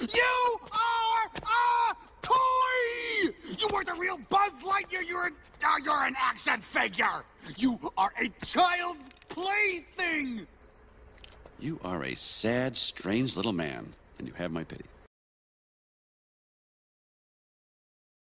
You are a toy! You weren't a real Buzz Lightyear, you're an action figure! You are a child's plaything! You are a sad, strange little man, and you have my pity.